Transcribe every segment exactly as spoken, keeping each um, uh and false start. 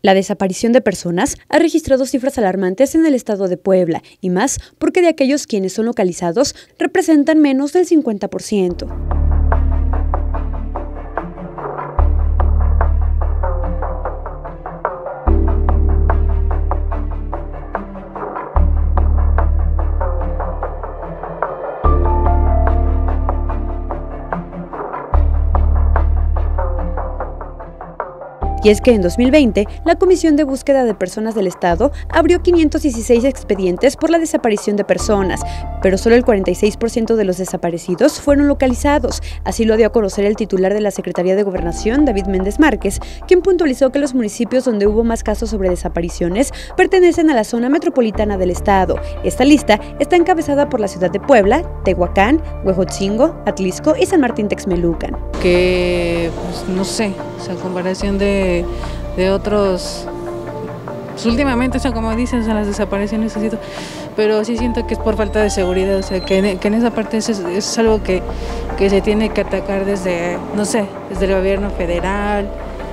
La desaparición de personas ha registrado cifras alarmantes en el estado de Puebla, y más porque de aquellos quienes son localizados representan menos del cincuenta por ciento. Y es que en dos mil veinte, la Comisión de Búsqueda de Personas del Estado abrió quinientos dieciséis expedientes por la desaparición de personas, pero solo el cuarenta y seis por ciento de los desaparecidos fueron localizados. Así lo dio a conocer el titular de la Secretaría de Gobernación, David Méndez Márquez, quien puntualizó que los municipios donde hubo más casos sobre desapariciones pertenecen a la zona metropolitana del Estado. Esta lista está encabezada por la ciudad de Puebla, Tehuacán, Huejotzingo, Atlisco y San Martín Texmelucan. Que, pues, no sé, o sea, comparación de de otros, pues últimamente, o sea, como dicen, o sea, las desapariciones así, pero sí siento que es por falta de seguridad, o sea, que, que en esa parte es, es algo que, que se tiene que atacar desde, no sé, desde el gobierno federal,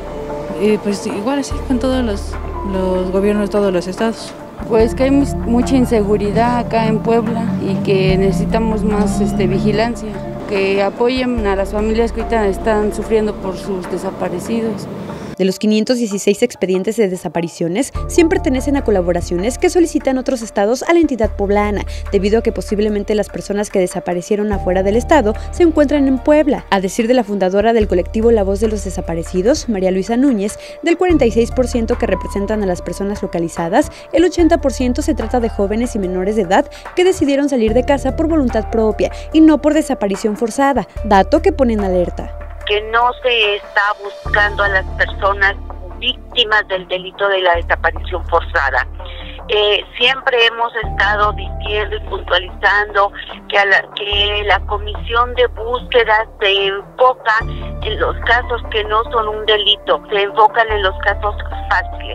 y pues igual así con todos los, los gobiernos de todos los estados. Pues que hay mucha inseguridad acá en Puebla y que necesitamos más este, vigilancia, que apoyen a las familias que ahorita están sufriendo por sus desaparecidos. De los quinientos dieciséis expedientes de desapariciones, cien pertenecen a colaboraciones que solicitan otros estados a la entidad poblana, debido a que posiblemente las personas que desaparecieron afuera del estado se encuentran en Puebla. A decir de la fundadora del colectivo La Voz de los Desaparecidos, María Luisa Núñez, del cuarenta y seis por ciento que representan a las personas localizadas, el ochenta por ciento se trata de jóvenes y menores de edad que decidieron salir de casa por voluntad propia y no por desaparición forzada, dato que pone en alerta. Que no se está buscando a las personas víctimas del delito de la desaparición forzada. Eh, siempre hemos estado diciendo y puntualizando que, a la, que la comisión de búsqueda se enfoca en los casos que no son un delito, se enfocan en los casos fáciles.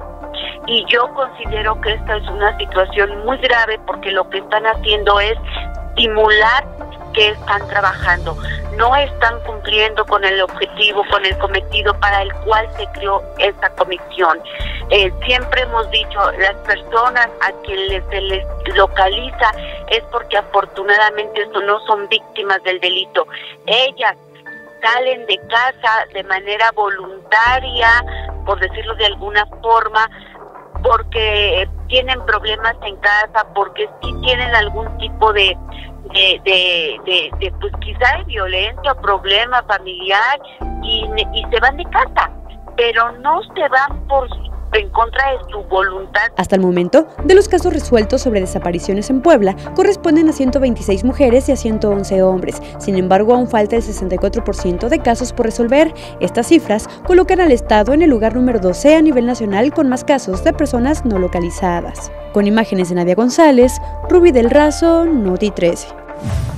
Y yo considero que esta es una situación muy grave porque lo que están haciendo es simular que están trabajando, no están cumpliendo con el objetivo, con el cometido para el cual se creó esta comisión. Eh, siempre hemos dicho, las personas a quienes se les localiza es porque afortunadamente no son víctimas del delito. Ellas salen de casa de manera voluntaria, por decirlo de alguna forma, porque tienen problemas en casa, porque sí tienen algún tipo de De, de, de, de pues quizá de violencia, problema familiar y, y se van de casa, pero no se van por en contra de su voluntad. Hasta el momento, de los casos resueltos sobre desapariciones en Puebla, corresponden a ciento veintiséis mujeres y a ciento once hombres. Sin embargo, aún falta el sesenta y cuatro por ciento de casos por resolver. Estas cifras colocan al estado en el lugar número doce a nivel nacional con más casos de personas no localizadas. Con imágenes de Nadia González, Rubí del Razo, Noti trece.